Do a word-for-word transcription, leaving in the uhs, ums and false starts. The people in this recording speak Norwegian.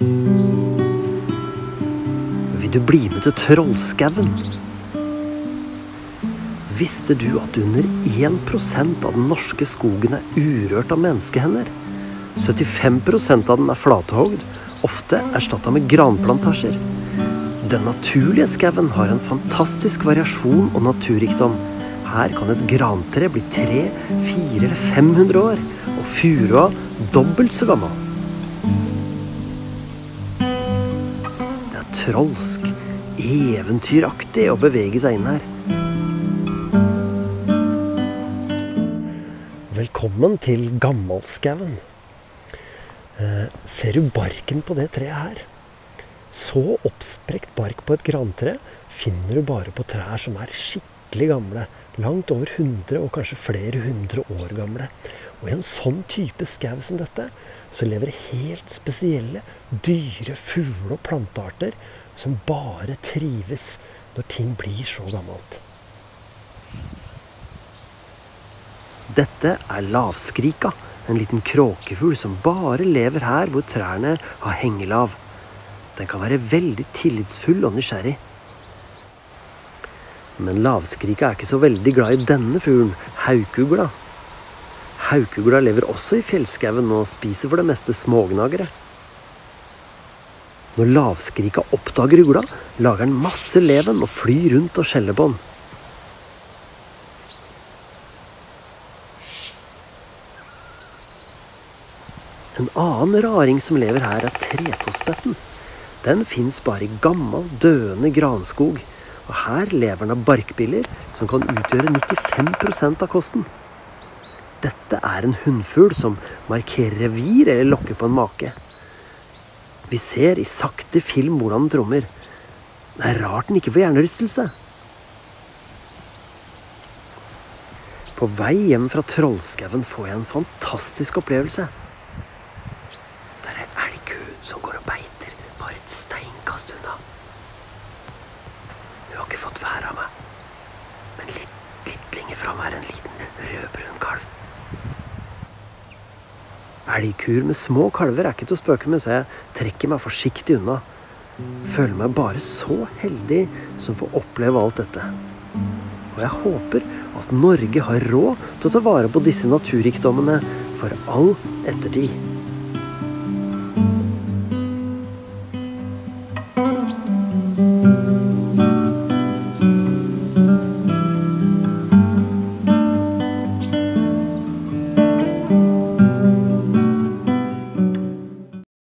Vil du bli med til Trollskauen? Visste du at under én prosent av den norske skogen er urørt av menneskehender? syttifem prosent av den er flatehogd, ofte erstattet med granplantasjer. Den naturlige skauen har en fantastisk variasjon og naturrikdom. Her kan et grantre bli tre, fire eller fem hundre år, og furua dobbelt så gammel. Det er trolsk, eventyraktig å bevege seg inn her. Velkommen til Gammalskauen. Eh, ser du barken på det treet her? Så oppsprekt bark på et grantre finner du bare på trær som er skikkelig gamle, langt over hundre og kanskje flere hundre år gamle. Og i en sånn type skau som dette, så lever helt spesielle dyre, fugle- og plantearter som bare trives når ting blir så gammelt. Dette er lavskrika, en liten kråkefugl som bare lever her hvor trærne har hengelav. Den kan være veldig tillitsfull og nysgjerrig. Men lavskrika er ikke så veldig glad i denne fuglen, haukugla. Haukugla lever også i fjellskauen og spiser for det meste smågnagere. Når lavskrika oppdager ugla, lager den masse leven og flyr rundt og skjeller på den. En annen raring som lever her er tretåspetten. Den finnes bare i gammel, døende granskog, og her lever den av barkbiller som kan utgjøre nittifem prosent av kosten. Dette er en hundfugl som markerer revir eller lokker på en make. Vi ser i sakte film hvordan den trommer. Det er rart den ikke får hjernerystelse. På vei hjem fra Trollskauen får jeg en fantastisk opplevelse. Der er elgku som går og beiter bare et steinkast unna. Hun har ikke fått vær av meg, men litt, litt lenger frem er en liten rødbrun kalv. Elgkur med små kalver er ikke til å spøke med, så jeg trekker meg forsiktig unna. Føler meg bare så heldig som får oppleve alt dette. Og jeg håper at Norge har råd til å ta vare på disse naturrikdommene for all ettertid.